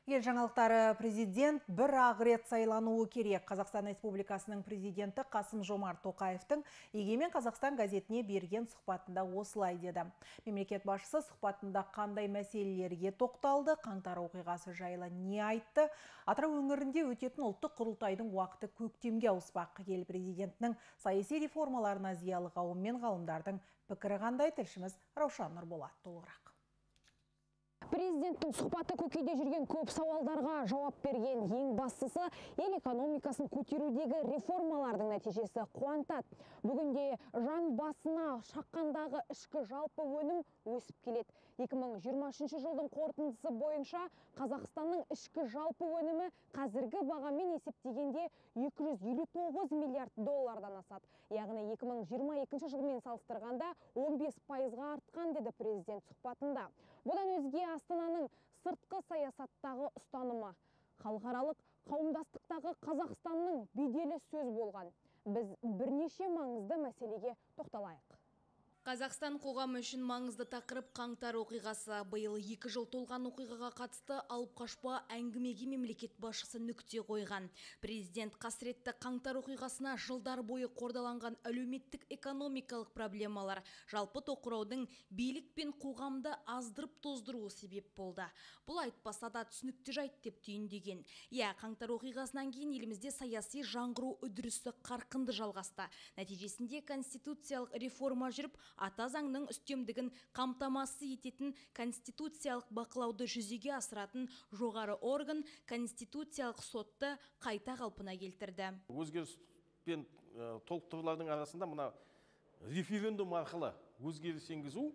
Ел жаңалықтары: президент бір ақ рет сайлануы керек. Қазақстан Республикасының президенті Қасым-Жомарт Тоқаевтың Егемен Қазақстан газетіне берген сұхбатында осылай деді. Мемлекет басшысы сұхбатында қандай мәселелерге тоқталды, қаңтар оқиғасы жайлы не айтты? Атырау өңірінде өтетін ұлттық құрылтайдың уақыты көктемге ауыспақ. Ел президентінің саяси реформаларына зиялы қауым мен ғалымдардың пікірі қандай? Тілшіміз Раушан Нұрболат толығырақ. Президенттің сұхбаты көкейде жүрген көп сауалдарға жауап берген. Ең бастысы, ел экономикасын көтерудегі реформалардың нәтижесі қуантады. Бүгінде жан басына шаққандағы ішкі жалпы өнім өсіп келеді. 2023 жылдың қорытындысы бойынша Қазақстанның ішкі жалпы өнімі қазіргі бағамен есептегенде 259 миллиард доллардан асады. Яғни 2022 жылмен салыстырғанда 15%-ға артқан, деді президент сұхбатында. Бұдан өзге Астананың сыртқы саясаттағы ұстанымы, халықаралық қауымдастықтағы Қазақстанның беделі сөз болған. Біз бірнеше маңызды мәселеге тоқталайық. Қазақстан қоғамы үшін маңызды тақырып қаңтар оқиғасы. Биыл 2 жыл толған оқиғаға қатысты алып қашпа әңгімеге мемлекет басшысы нүкте қойған. Президент қасіретті қаңтар оқиғасына жылдар бойы қордаланған әлеуметтік экономикалық проблемалар, жалпы тоқыраудың билік пен қоғамды аздырып тоздыруы себеп болды. Бұл айтпаса да түсінікті жайт деп түйіндеген. Қаңтар оқиғасынан кейін елімізде саяси жаңғыру үдерісі қарқынды жалғасты. Нәтижесінде конституциялық реформа жүріп, ата заңның үстемдігін қамтамасыз ететін конституциялық бақылауды жүзеге асыратын жоғары орган конституциялық сотты қайта қалпына келтірді. Өзгеріс пен толықтырулардың арасында мына референдум арқылы өзгеріс енгізу.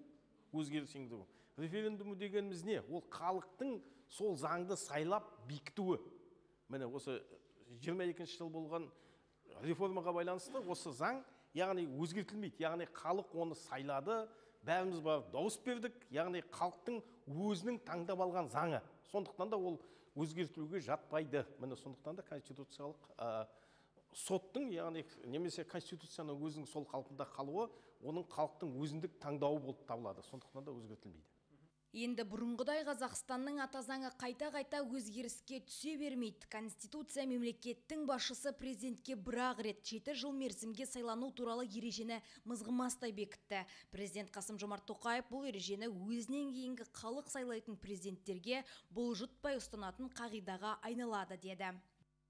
Референдум дегеніміз не? Ол халықтың сол заңды сайлап бекітуі. Міне осы 22 жыл болған реформаға байланысты осы заң яғни өзгертілмейді. Яғни халық оны сайлады, бәріміз бар дауыс бердік. Яғни халықтың өзінің таңдап алған заңы. Сондықтан да ол өзгертілуге жатпайды. Міне сондықтан да конституциялық соттың, яғни немесе конституцияның өзінің сол қалпында қалуы, оның халықтың өзіндік таңдауы болып табылады. Сондықтан да өзгертілмейді. Енді бұрынғыдай Қазақстанның ата заңы қайта-қайта өзгеріске түсе бермейді. Конституция мемлекеттің басшысы президентке бір-ақ рет 7 жыл мерзімге сайлану туралы ережені мызғымастай бекітті. Президент Қасым-Жомарт Тоқаев бұл ережені өзінен кейінгі халық сайлайтын президенттерге бұлжытпай ұстанатын қағидаға айналады деді.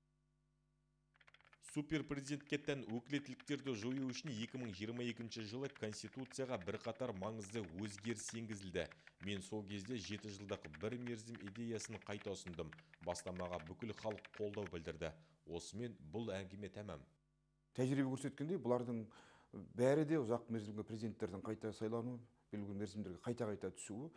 Суперпрезидентке тән өкілеттіліктерді жою үшін 2022 жылы Конституцияға бірқатар маңызды өзгеріс енгізілді. Мен сол кезде 7 жылдық бір мерзім идеясын қайта ұсындым. Бастамаға бүкіл халық қолдау білдірді. Осымен бұл әңгіме тәмам. Тәжірибе көрсеткендей, бұлардың бәрі де ұзақ мерзімге президенттердің қайта сайлануы, белгілі мерзімдерге қайта түсуі,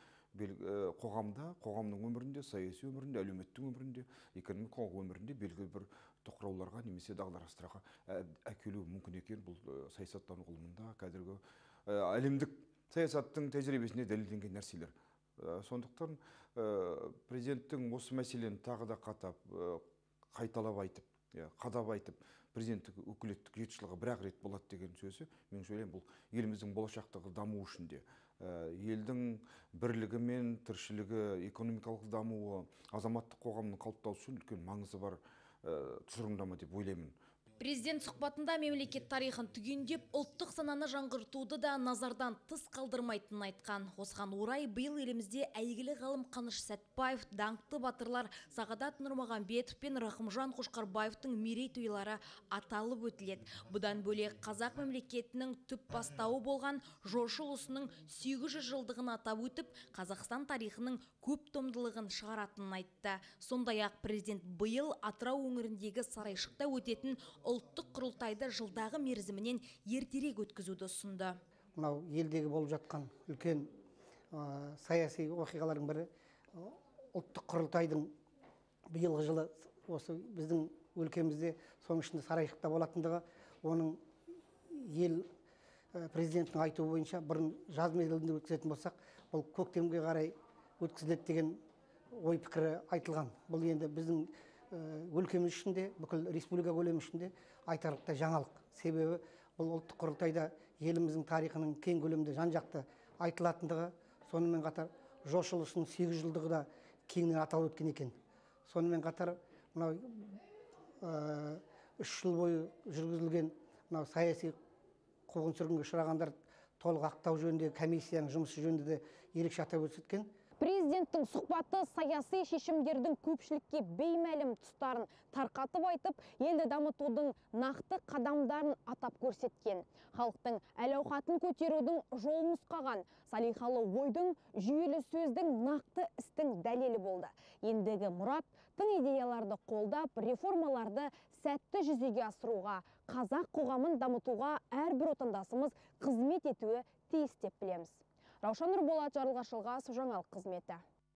қоғамның өмірінде, саяси өмірінде, әлеуметтік өмірінде, экономикалық өмірінде белгілі бір тоқырауларға немесе дағдарыстарға әкелуі мүмкін екен. Бұл саясаттану ғылымында қазіргі әлемдік саясаттың тәжірибесіне дәлелденген нәрселер. Сондықтан президенттің осы мәселені тағы да қайталап айтып, қадап айтып, президенттік өкілеттік 7 жылға бір-ақ рет болады деген сөзі, мен ойлаймын, бұл еліміздің болашақтағы дамуы үшін де, елдің бірлігі мен тіршілігі, экономикалық дамуы, азаматтық қоғамның қалыптасуы үшін үлкен маңызы бар тұжырымдама деп ойлаймын. Президент сұхбатында мемлекет тарихын түгендеп, ұлттық сананы жаңғыртуды да назардан тыс қалдырмайтынын айтқан. Осыған орай биыл елімізде әйгілі ғалым Қаныш Сәтбаев, даңқты батырлар Сағадат Нұрмағамбетов пен Рахымжан Қошқарбаевтың мерейтойлары аталып өтіледі. Бұдан бөлек қазақ мемлекетінің түп бастауы болған жошы ұлысының 800 жылдығын атап өтіп, Қазақстан тарихының көп томдылығын шығаратынын айтты. Сондай-ақ президент биыл Атырау өңіріндегі сарайшықта өтетін ұлттық құрылтайды жылдағы мерзімінен ертерек өткізуді ұсынды. Мынау елдегі болып жатқан үлкен саяси оқиғалардың бірі ұлттық құрылтайдың биылғы жылы осы біздің өлкемізде соның ішінде сарайшықта болатындығы, оның ел президентінің айтуы бойынша бұрын жаз мезгілінде өткізетін болсақ, бұл көктемге қарай өткізіледі деген ой пікірі айтылған. Бұл енді біздің өлкеміз ішінде, бүкіл республика көлемі ішінде айтарлықтай жаңалық. Себебі бұл ұлттық құрылтайда еліміздің тарихының кең көлемде жан-жақты айтылатындығы, сонымен қатар жошы ұлысының 800 жылдығы да кеңінен аталып өткен екен. Сонымен қатар мынау 3 жыл бойы жүргізілген мынау саяси қуғын-сүргінге ұшырағандар толық ақтау жөнінде комиссияның жұмысы жөнінде де ерекше атап көрсеткен. Президенттің сұхбаты саяси шешімдердің көпшілікке беймәлім тұстарын тарқатып айтып, елді дамытудың нақты қадамдарын атап көрсеткен. Халықтың әл-ауқатын көтерудің жолын нұсқаған, салиқалы ойдың, жүйелі сөздің, нақты істің дәлелі болды. Ендігі мұрат тың идеяларды қолдап, реформаларды сәтті жүзеге асыруға, қазақ қоғамын дамытуға әрбір отандасымыз қызмет етуі тиіс деп білеміз. Раушан Нұрболат, Жарылғаш Жылғасов, жаңалық қызметі.